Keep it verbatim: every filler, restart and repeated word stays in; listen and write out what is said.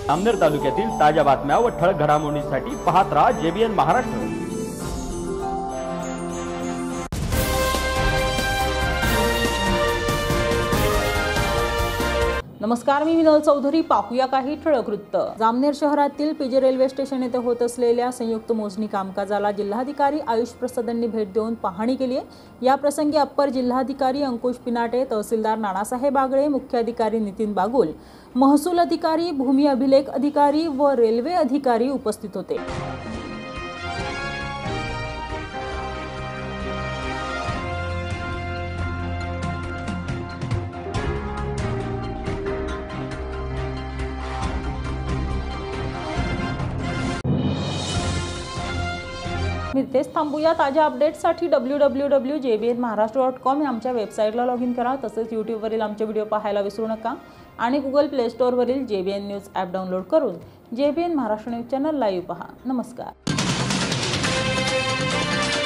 जामनेर तालुक्यातील ताज्या बातम्या व ठळक घडामोडींसाठी पाहत राहा जेबीएन महाराष्ट्र। नमस्कार, मी विनोद चौधरी। पाहूया काही ठळक वृत्त। जामनेर शहरातील पीजे रेल्वे स्टेशन येथे होत असलेल्या संयुक्त मोजणी कामकाजाला जिल्हाधिकारी आयुष प्रसाद यांनी भेट देऊन पाहणी केली आहे। या प्रसंगी अप्पर जिल्हाधिकारी अंकुश पिनाटे, तहसीलदार नानासाहेब आगळे, मुख्याधिकारी नितीन बागुल, महसूल अधिकारी, भूमी अभिलेख अधिकारी व रेल्वे अधिकारी उपस्थित होते। इथेच थांबूया। ताज्या अपडेट्ससाठी W W W dot J B N Maharashtra dot com या आमच्या वेबसाईटला लॉग इन करा। तसेच यूट्यूबवरील आमचे व्हिडिओ पाहायला विसरू नका आणि गुगल प्ले स्टोअरवरील J B N news app download करून J B N Maharashtra news channel live पहा। नमस्कार।